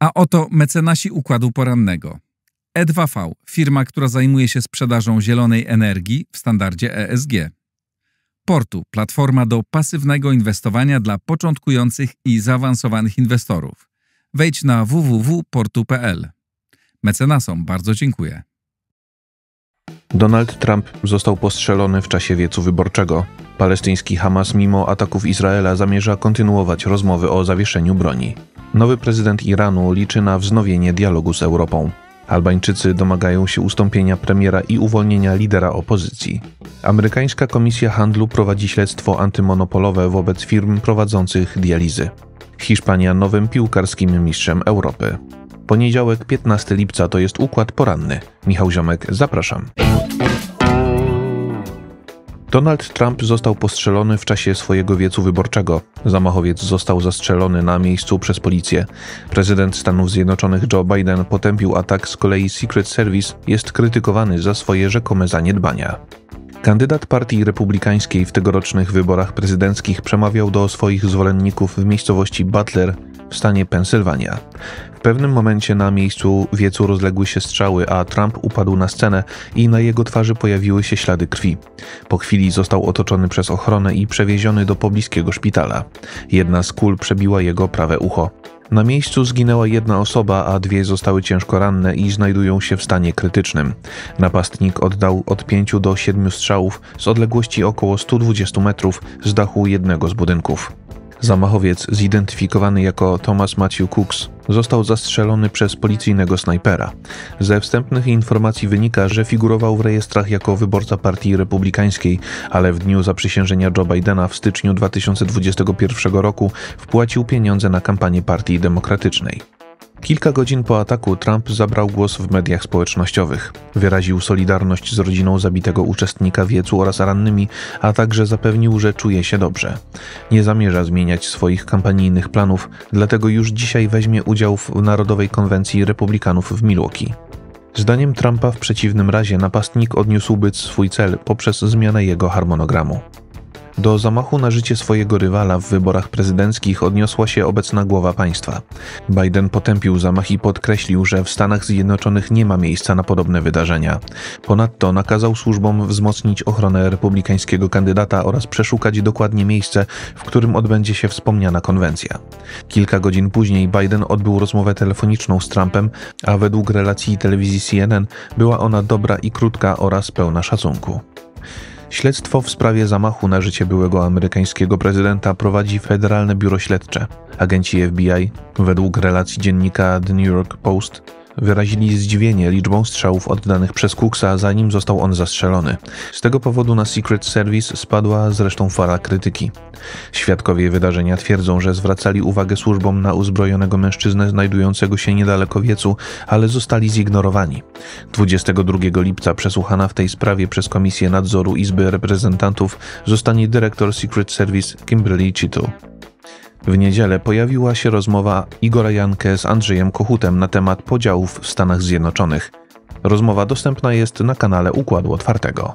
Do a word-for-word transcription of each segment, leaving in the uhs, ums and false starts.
A oto mecenasi układu porannego. E dwa V, firma, która zajmuje się sprzedażą zielonej energii w standardzie E S G. Portu, platforma do pasywnego inwestowania dla początkujących i zaawansowanych inwestorów. Wejdź na w w w kropka portu kropka p l. Mecenasom bardzo dziękuję. Donald Trump został postrzelony w czasie wiecu wyborczego. Palestyński Hamas mimo ataków Izraela zamierza kontynuować rozmowy o zawieszeniu broni. Nowy prezydent Iranu liczy na wznowienie dialogu z Europą. Albańczycy domagają się ustąpienia premiera i uwolnienia lidera opozycji. Amerykańska Komisja Handlu prowadzi śledztwo antymonopolowe wobec firm prowadzących dializy. Hiszpania nowym piłkarskim mistrzem Europy. Poniedziałek, piętnastego lipca to jest układ poranny. Michał Ziomek, zapraszam. Donald Trump został postrzelony w czasie swojego wiecu wyborczego. Zamachowiec został zastrzelony na miejscu przez policję. Prezydent Stanów Zjednoczonych Joe Biden potępił atak, z kolei Secret Service jest krytykowany za swoje rzekome zaniedbania. Kandydat partii republikańskiej w tegorocznych wyborach prezydenckich przemawiał do swoich zwolenników w miejscowości Butler w stanie Pensylwania. W pewnym momencie na miejscu wiecu rozległy się strzały, a Trump upadł na scenę i na jego twarzy pojawiły się ślady krwi. Po chwili został otoczony przez ochronę i przewieziony do pobliskiego szpitala. Jedna z kul przebiła jego prawe ucho. Na miejscu zginęła jedna osoba, a dwie zostały ciężko ranne i znajdują się w stanie krytycznym. Napastnik oddał od pięciu do siedmiu strzałów z odległości około stu dwudziestu metrów z dachu jednego z budynków. Zamachowiec, zidentyfikowany jako Thomas Matthew Cooks, został zastrzelony przez policyjnego snajpera. Ze wstępnych informacji wynika, że figurował w rejestrach jako wyborca partii republikańskiej, ale w dniu zaprzysiężenia Joe Bidena w styczniu dwa tysiące dwudziestego pierwszego roku wpłacił pieniądze na kampanię partii demokratycznej. Kilka godzin po ataku Trump zabrał głos w mediach społecznościowych. Wyraził solidarność z rodziną zabitego uczestnika wiecu oraz rannymi, a także zapewnił, że czuje się dobrze. Nie zamierza zmieniać swoich kampanijnych planów, dlatego już dzisiaj weźmie udział w Narodowej Konwencji Republikanów w Milwaukee. Zdaniem Trumpa w przeciwnym razie napastnik odniósłby swój cel poprzez zmianę jego harmonogramu. Do zamachu na życie swojego rywala w wyborach prezydenckich odniosła się obecna głowa państwa. Biden potępił zamach i podkreślił, że w Stanach Zjednoczonych nie ma miejsca na podobne wydarzenia. Ponadto nakazał służbom wzmocnić ochronę republikańskiego kandydata oraz przeszukać dokładnie miejsce, w którym odbędzie się wspomniana konwencja. Kilka godzin później Biden odbył rozmowę telefoniczną z Trumpem, a według relacji telewizji C N N była ona dobra i krótka oraz pełna szacunku. Śledztwo w sprawie zamachu na życie byłego amerykańskiego prezydenta prowadzi Federalne Biuro Śledcze. Agenci F B I, według relacji dziennika The New York Post, wyrazili zdziwienie liczbą strzałów oddanych przez Cooksa, zanim został on zastrzelony. Z tego powodu na Secret Service spadła zresztą fala krytyki. Świadkowie wydarzenia twierdzą, że zwracali uwagę służbom na uzbrojonego mężczyznę znajdującego się niedaleko wiecu, ale zostali zignorowani. dwudziestego drugiego lipca przesłuchana w tej sprawie przez Komisję Nadzoru Izby Reprezentantów zostanie dyrektor Secret Service Kimberly Chittu. W niedzielę pojawiła się rozmowa Igora Jankę z Andrzejem Kochutem na temat podziałów w Stanach Zjednoczonych. Rozmowa dostępna jest na kanale Układu Otwartego.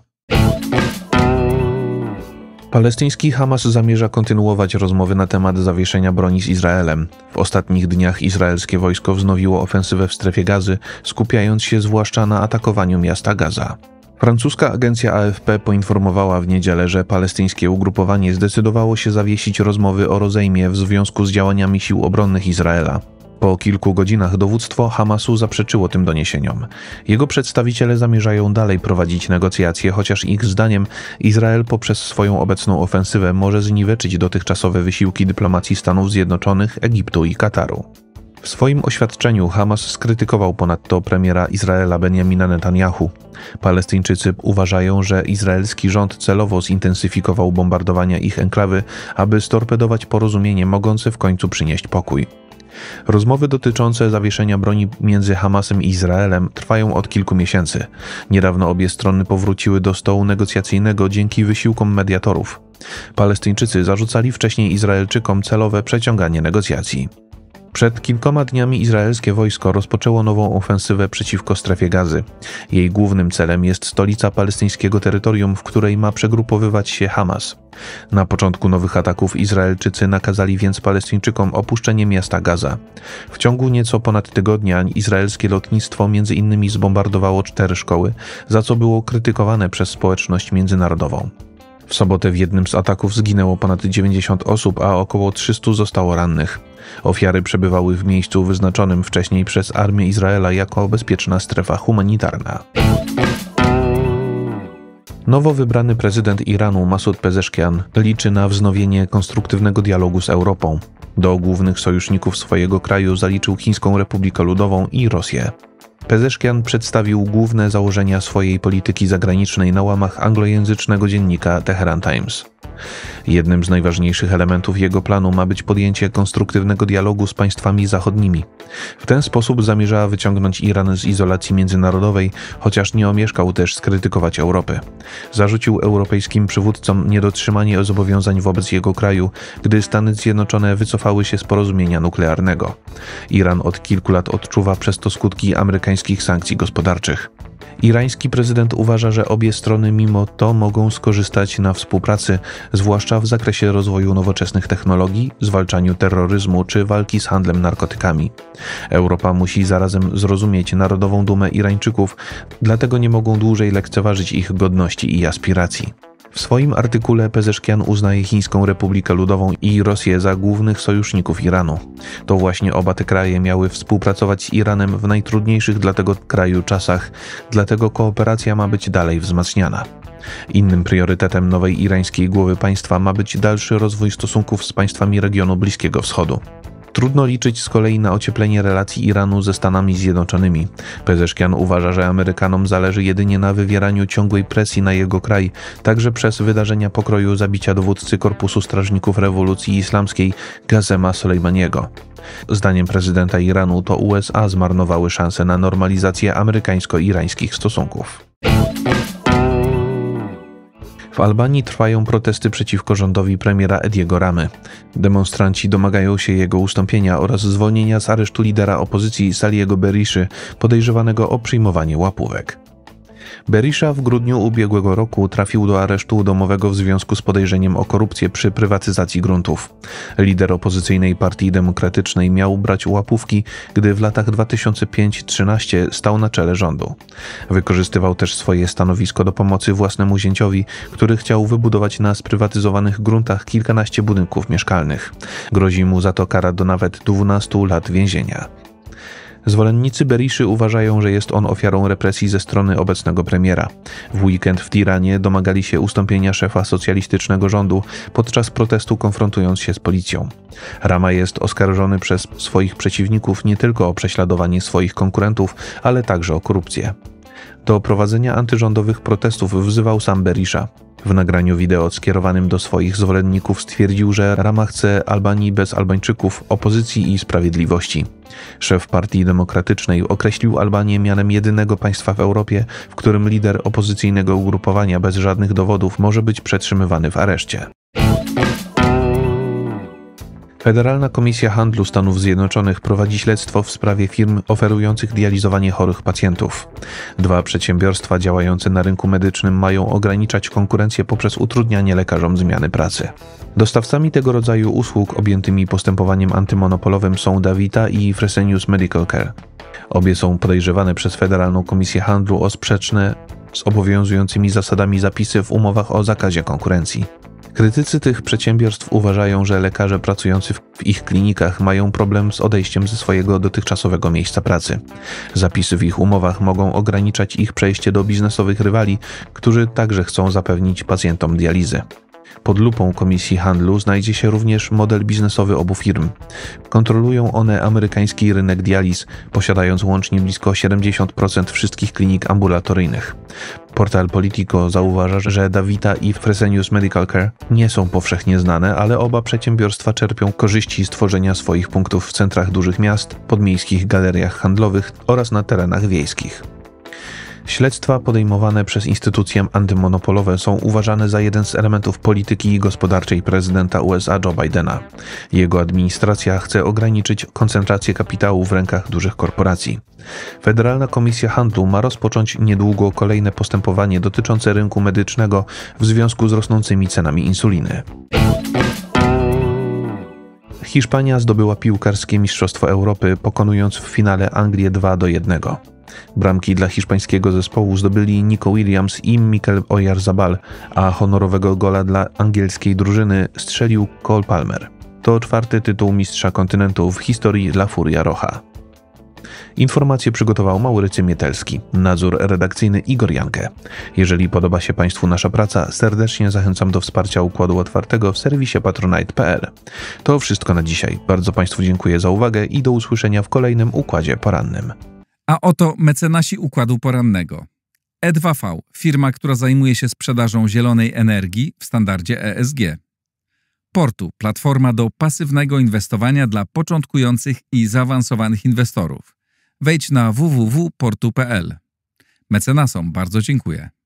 Palestyński Hamas zamierza kontynuować rozmowy na temat zawieszenia broni z Izraelem. W ostatnich dniach izraelskie wojsko wznowiło ofensywę w strefie Gazy, skupiając się zwłaszcza na atakowaniu miasta Gaza. Francuska agencja A F P poinformowała w niedzielę, że palestyńskie ugrupowanie zdecydowało się zawiesić rozmowy o rozejmie w związku z działaniami sił obronnych Izraela. Po kilku godzinach dowództwo Hamasu zaprzeczyło tym doniesieniom. Jego przedstawiciele zamierzają dalej prowadzić negocjacje, chociaż ich zdaniem Izrael poprzez swoją obecną ofensywę może zniweczyć dotychczasowe wysiłki dyplomacji Stanów Zjednoczonych, Egiptu i Kataru. W swoim oświadczeniu Hamas skrytykował ponadto premiera Izraela Benjamina Netanyahu. Palestyńczycy uważają, że izraelski rząd celowo zintensyfikował bombardowania ich enklawy, aby storpedować porozumienie mogące w końcu przynieść pokój. Rozmowy dotyczące zawieszenia broni między Hamasem i Izraelem trwają od kilku miesięcy. Niedawno obie strony powróciły do stołu negocjacyjnego dzięki wysiłkom mediatorów. Palestyńczycy zarzucali wcześniej Izraelczykom celowe przeciąganie negocjacji. Przed kilkoma dniami izraelskie wojsko rozpoczęło nową ofensywę przeciwko strefie Gazy. Jej głównym celem jest stolica palestyńskiego terytorium, w której ma przegrupowywać się Hamas. Na początku nowych ataków Izraelczycy nakazali więc Palestyńczykom opuszczenie miasta Gaza. W ciągu nieco ponad tygodnia izraelskie lotnictwo między innymi zbombardowało cztery szkoły, za co było krytykowane przez społeczność międzynarodową. W sobotę w jednym z ataków zginęło ponad dziewięćdziesiąt osób, a około trzysta zostało rannych. Ofiary przebywały w miejscu wyznaczonym wcześniej przez armię Izraela jako bezpieczna strefa humanitarna. Nowo wybrany prezydent Iranu Masoud Pezeshkian liczy na wznowienie konstruktywnego dialogu z Europą. Do głównych sojuszników swojego kraju zaliczył Chińską Republikę Ludową i Rosję. Pezeshkian przedstawił główne założenia swojej polityki zagranicznej na łamach anglojęzycznego dziennika Tehran Times. Jednym z najważniejszych elementów jego planu ma być podjęcie konstruktywnego dialogu z państwami zachodnimi. W ten sposób zamierza wyciągnąć Iran z izolacji międzynarodowej, chociaż nie omieszkał też skrytykować Europę. Zarzucił europejskim przywódcom niedotrzymanie zobowiązań wobec jego kraju, gdy Stany Zjednoczone wycofały się z porozumienia nuklearnego. Iran od kilku lat odczuwa przez to skutki amerykańskich sankcji gospodarczych. Irański prezydent uważa, że obie strony mimo to mogą skorzystać na współpracy, zwłaszcza w zakresie rozwoju nowoczesnych technologii, zwalczaniu terroryzmu czy walki z handlem narkotykami. Europa musi zarazem zrozumieć narodową dumę Irańczyków, dlatego nie mogą dłużej lekceważyć ich godności i aspiracji. W swoim artykule Pezeshkian uznaje Chińską Republikę Ludową i Rosję za głównych sojuszników Iranu. To właśnie oba te kraje miały współpracować z Iranem w najtrudniejszych dla tego kraju czasach, dlatego kooperacja ma być dalej wzmacniana. Innym priorytetem nowej irańskiej głowy państwa ma być dalszy rozwój stosunków z państwami regionu Bliskiego Wschodu. Trudno liczyć z kolei na ocieplenie relacji Iranu ze Stanami Zjednoczonymi. Pezeshkian uważa, że Amerykanom zależy jedynie na wywieraniu ciągłej presji na jego kraj, także przez wydarzenia pokroju zabicia dowódcy Korpusu Strażników Rewolucji Islamskiej Qasema Soleimaniego. Zdaniem prezydenta Iranu to U S A zmarnowały szansę na normalizację amerykańsko-irańskich stosunków. W Albanii trwają protesty przeciwko rządowi premiera Ediego Ramy. Demonstranci domagają się jego ustąpienia oraz zwolnienia z aresztu lidera opozycji Saliego Beriszy, podejrzewanego o przyjmowanie łapówek. Berisha w grudniu ubiegłego roku trafił do aresztu domowego w związku z podejrzeniem o korupcję przy prywatyzacji gruntów. Lider opozycyjnej Partii Demokratycznej miał brać łapówki, gdy w latach dwa tysiące piątym do dwa tysiące trzynastego stał na czele rządu. Wykorzystywał też swoje stanowisko do pomocy własnemu zięciowi, który chciał wybudować na sprywatyzowanych gruntach kilkanaście budynków mieszkalnych. Grozi mu za to kara do nawet dwunastu lat więzienia. Zwolennicy Beriszy uważają, że jest on ofiarą represji ze strony obecnego premiera. W weekend w Tiranie domagali się ustąpienia szefa socjalistycznego rządu podczas protestu, konfrontując się z policją. Rama jest oskarżony przez swoich przeciwników nie tylko o prześladowanie swoich konkurentów, ale także o korupcję. Do prowadzenia antyrządowych protestów wzywał sam Berisha. W nagraniu wideo skierowanym do swoich zwolenników stwierdził, że Rama chce Albanii bez Albańczyków, opozycji i sprawiedliwości. Szef Partii Demokratycznej określił Albanię mianem jedynego państwa w Europie, w którym lider opozycyjnego ugrupowania bez żadnych dowodów może być przetrzymywany w areszcie. Federalna Komisja Handlu Stanów Zjednoczonych prowadzi śledztwo w sprawie firm oferujących dializowanie chorych pacjentów. Dwa przedsiębiorstwa działające na rynku medycznym mają ograniczać konkurencję poprzez utrudnianie lekarzom zmiany pracy. Dostawcami tego rodzaju usług objętymi postępowaniem antymonopolowym są Davita i Fresenius Medical Care. Obie są podejrzewane przez Federalną Komisję Handlu o sprzeczne z obowiązującymi zasadami zapisy w umowach o zakazie konkurencji. Krytycy tych przedsiębiorstw uważają, że lekarze pracujący w ich klinikach mają problem z odejściem ze swojego dotychczasowego miejsca pracy. Zapisy w ich umowach mogą ograniczać ich przejście do biznesowych rywali, którzy także chcą zapewnić pacjentom dializę. Pod lupą Komisji Handlu znajdzie się również model biznesowy obu firm. Kontrolują one amerykański rynek dializ, posiadając łącznie blisko siedemdziesiąt procent wszystkich klinik ambulatoryjnych. Portal Politico zauważa, że Davita i Fresenius Medical Care nie są powszechnie znane, ale oba przedsiębiorstwa czerpią korzyści z tworzenia swoich punktów w centrach dużych miast, podmiejskich galeriach handlowych oraz na terenach wiejskich. Śledztwa podejmowane przez instytucje antymonopolowe są uważane za jeden z elementów polityki gospodarczej prezydenta U S A Joe Bidena. Jego administracja chce ograniczyć koncentrację kapitału w rękach dużych korporacji. Federalna Komisja Handlu ma rozpocząć niedługo kolejne postępowanie dotyczące rynku medycznego w związku z rosnącymi cenami insuliny. Hiszpania zdobyła piłkarskie Mistrzostwo Europy, pokonując w finale Anglię dwa do jednego. Bramki dla hiszpańskiego zespołu zdobyli Nico Williams i Mikel Oyarzabal, a honorowego gola dla angielskiej drużyny strzelił Cole Palmer. To czwarty tytuł mistrza kontynentu w historii La Furia Roja. Informacje przygotował Maurycy Mietelski, nadzór redakcyjny Igor Jankę. Jeżeli podoba się Państwu nasza praca, serdecznie zachęcam do wsparcia Układu Otwartego w serwisie patronite kropka p l. To wszystko na dzisiaj. Bardzo Państwu dziękuję za uwagę i do usłyszenia w kolejnym Układzie Porannym. A oto mecenasi Układu Porannego. E dwa V, firma, która zajmuje się sprzedażą zielonej energii w standardzie E S G. Portu, platforma do pasywnego inwestowania dla początkujących i zaawansowanych inwestorów. Wejdź na w w w kropka portu kropka p l. Mecenasom bardzo dziękuję.